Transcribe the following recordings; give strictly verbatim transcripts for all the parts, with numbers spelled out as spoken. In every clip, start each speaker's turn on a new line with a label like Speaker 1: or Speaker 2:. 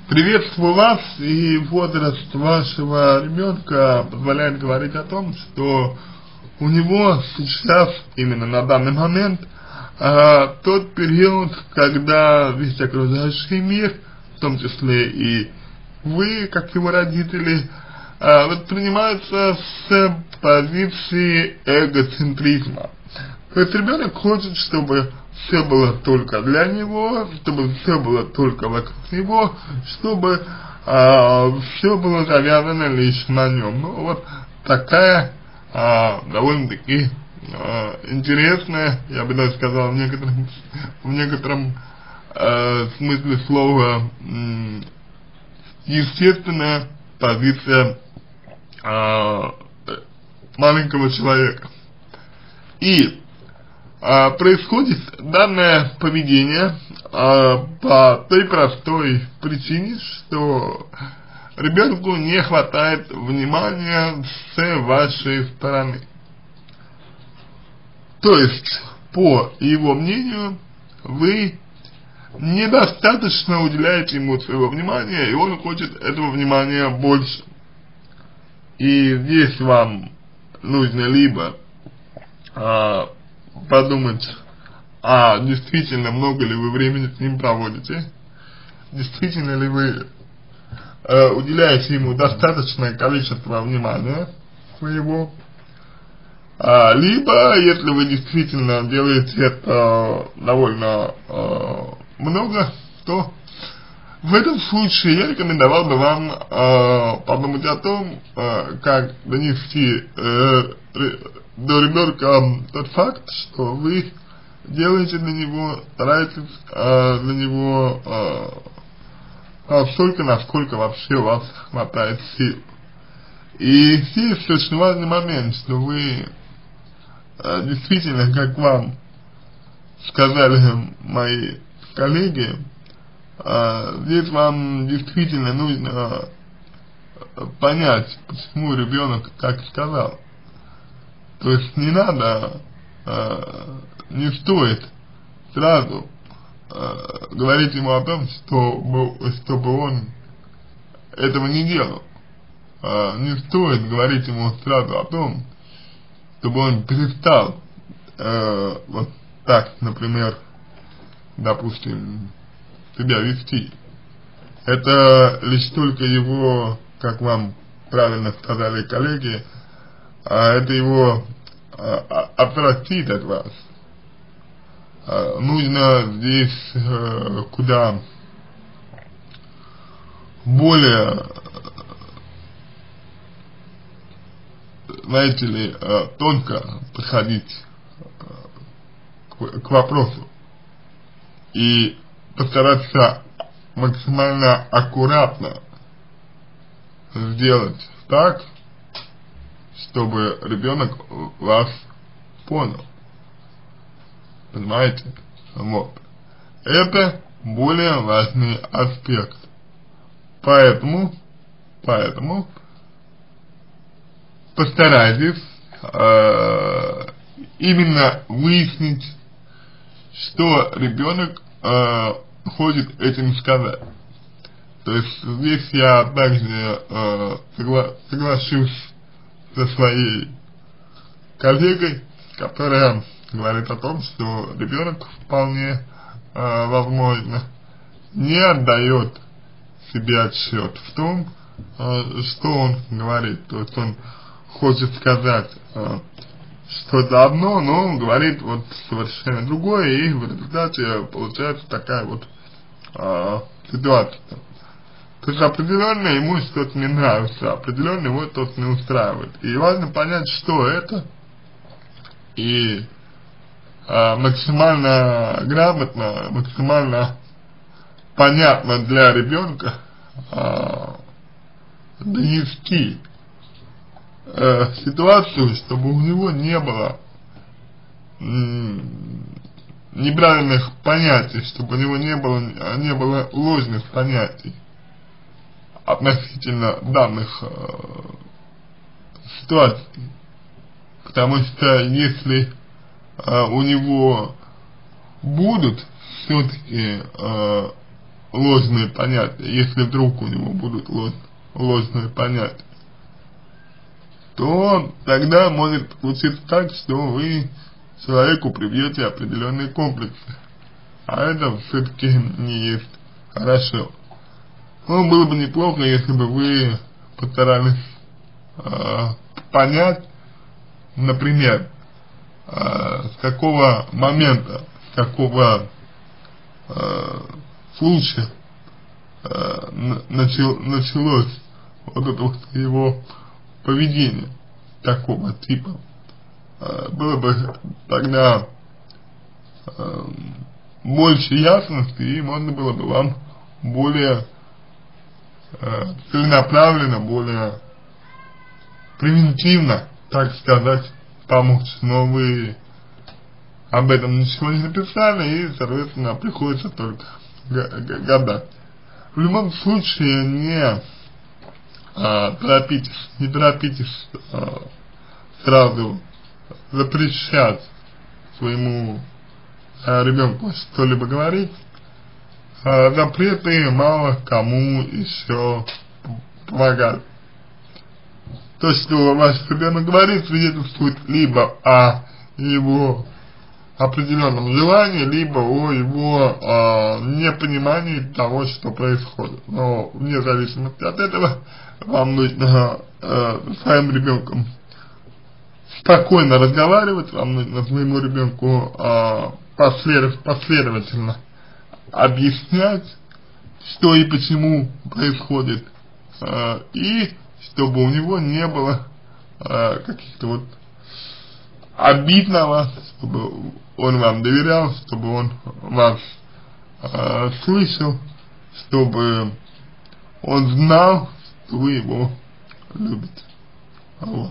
Speaker 1: Приветствую вас, и возраст вашего ребенка позволяет говорить о том, что у него сейчас, именно на данный момент, э, тот период, когда весь окружающий мир, в том числе и вы, как его родители, э, воспринимаются с позиции эгоцентризма. То есть ребенок хочет, чтобы все было только для него, чтобы все было только вокруг него, чтобы э, все было завязано лишь на нем. Ну, вот такая э, довольно-таки э, интересная, я бы даже сказал, в некотором, в некотором э, смысле слова, э, естественная позиция э, маленького человека. И А, происходит данное поведение а, по той простой причине, что ребенку не хватает внимания с вашей стороны. То есть, по его мнению, вы недостаточно уделяете ему своего внимания, и он хочет этого внимания больше. И здесь вам нужно либо а, подумать, а действительно много ли вы времени с ним проводите, действительно ли вы э, уделяете ему достаточное количество внимания своего, а, либо, если вы действительно делаете это довольно э, много, то в этом случае я рекомендовал бы вам э, подумать о том, э, как донести э, до ребенка тот факт, что вы делаете для него, стараетесь э, для него э, столько, насколько вообще у вас хватает сил. И здесь очень важный момент, что вы э, действительно, как вам сказали мои коллеги, э, здесь вам действительно нужно понять, почему ребенок так сказал. То есть не надо, э, не стоит сразу э, говорить ему о том, что, чтобы он этого не делал. Э, не стоит говорить ему сразу о том, чтобы он перестал э, вот так, например, допустим, себя вести. Это лишь только его, как вам правильно сказали коллеги, а это его а, отвратит от вас. А, нужно здесь а, куда более, знаете ли, а, тонко подходить а, к, к вопросу и постараться максимально аккуратно сделать так, чтобы ребенок вас понял. Понимаете? Вот. Это более важный аспект. Поэтому, поэтому постарайтесь э, именно выяснить, что ребенок э, хочет этим сказать. То есть здесь я также э, согла соглашусь со своей коллегой, которая говорит о том, что ребенок вполне э, возможно не отдает себе отчет в том, э, что он говорит. То есть он хочет сказать э, что-то одно, но он говорит вот совершенно другое, и в результате получается такая вот э, ситуация. То есть определенно ему что-то не нравится, определенно его что-то не устраивает. И важно понять, что это, и э, максимально грамотно, максимально понятно для ребенка э, донести э, ситуацию, чтобы у него не было э, неправильных понятий, чтобы у него не было, не было ложных понятий относительно данных э, ситуаций. Потому что если э, у него будут все-таки э, ложные понятия, если вдруг у него будут лож, ложные понятия, то тогда может случиться так, что вы человеку привьете определенные комплексы, а это все-таки не есть хорошо. Ну, было бы неплохо, если бы вы постарались э, понять, например, э, с какого момента, с какого э, случая э, начал, началось вот это вот его поведение такого типа. Э, было бы тогда э, больше ясности, и можно было бы вам более э, целенаправленно, более превентивно, так сказать, помочь. Но вы об этом ничего не написали, и, соответственно, приходится только гадать. В любом случае, не а, торопитесь, не торопитесь а, сразу запрещать своему а, ребенку что-либо говорить. А, запреты мало кому еще помогают. То, что ваш ребенок говорит, свидетельствует либо о его определенном желании, либо о его э, непонимании того, что происходит. Но вне зависимости от этого вам нужно э, с своим ребенком спокойно разговаривать, вам нужно своему ребенку э, послед, последовательно объяснять, что и почему происходит, э, и чтобы у него не было э, каких-то вот обид на вас, чтобы он вам доверял, чтобы он вас э, слышал, чтобы он знал, что вы его любите. Вот.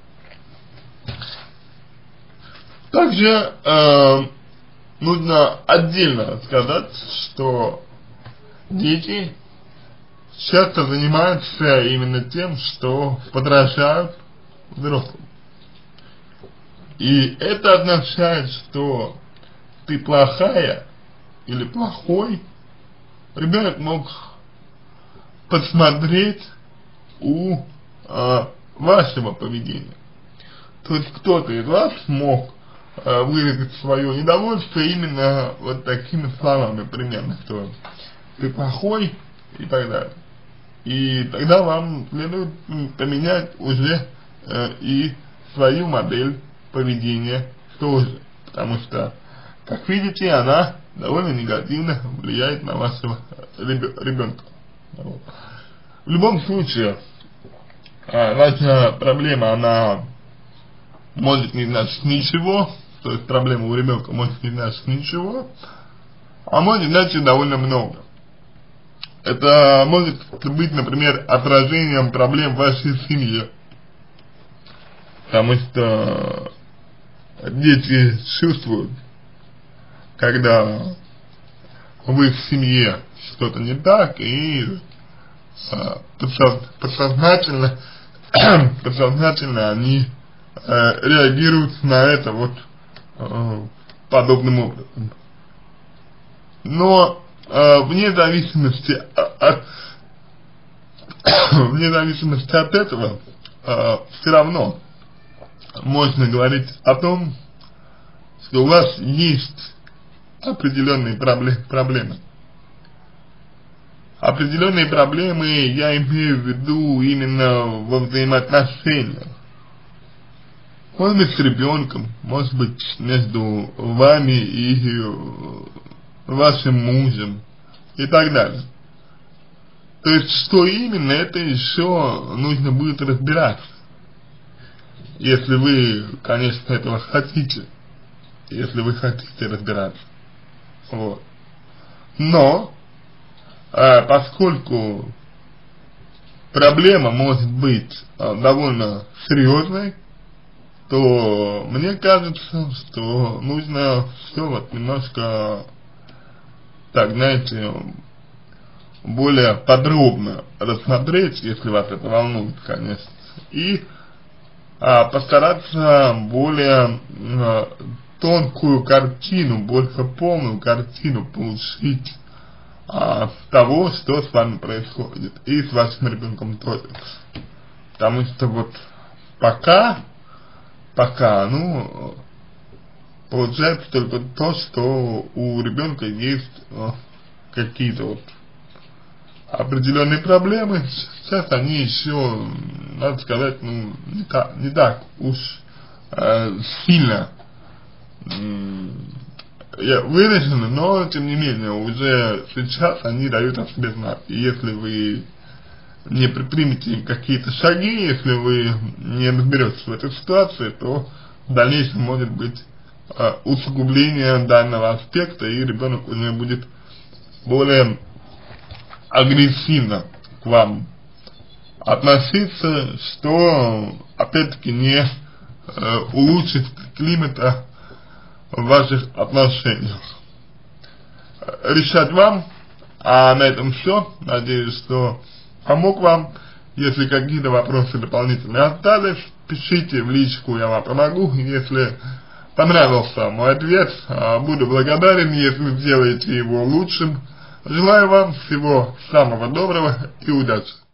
Speaker 1: Также э, нужно отдельно сказать, что дети часто занимаются именно тем, что подражают взрослым. И это означает, что ты плохая или плохой, ребенок мог посмотреть у э, вашего поведения. То есть кто-то из вас мог э, выразить свое недовольство именно вот такими словами примерно, что ты плохой и так далее. И тогда вам следует поменять уже э, и свою модель поведения тоже, потому что, как видите, она довольно негативно влияет на вашего ребенка. Вот. В любом случае, э, ваша проблема, она может не значить ничего, то есть проблема у ребенка может не значить ничего, а может значить довольно много. Это может быть, например, отражением проблем в вашей семье, потому что дети чувствуют, когда в их семье что-то не так, и э, подсознательно, подсознательно они э, реагируют на это вот э, подобным образом. Но э, вне зависимости от, вне зависимости от этого, э, все равно можно говорить о том, что у вас есть определенные проблемы. Определенные проблемы я имею в виду именно во взаимоотношениях. Может быть, с ребенком, может быть, между вами и вашим мужем и так далее. То есть, что именно, это еще нужно будет разбираться. Если вы, конечно, этого хотите, если вы хотите разбираться. Вот. Но, э, поскольку проблема может быть э, довольно серьезной, то мне кажется, что нужно все вот немножко, так, знаете, более подробно рассмотреть, если вас это волнует, конечно, и а, постараться более а, тонкую картину, более полную картину получить а, того, что с вами происходит, и с вашим ребенком тоже. Потому что вот пока, пока, ну, получается только то, что у ребенка есть э, какие-то вот определенные проблемы. Сейчас они еще, надо сказать, ну, не так, не так уж э, сильно э, выражены, но тем не менее уже сейчас они дают о себе знать. И если вы не предпримете какие-то шаги, если вы не разберетесь в этой ситуации, то в дальнейшем может быть э, усугубление данного аспекта, и ребенок уже будет более агрессивно к вам относиться, что опять-таки не э, улучшит климата в ваших отношениях. Решать вам, а на этом все. Надеюсь, что помог вам. Если какие-то вопросы дополнительные остались, пишите в личку, я вам помогу. Если понравился мой ответ, буду благодарен, если сделаете его лучшим. Желаю вам всего самого доброго и удачи.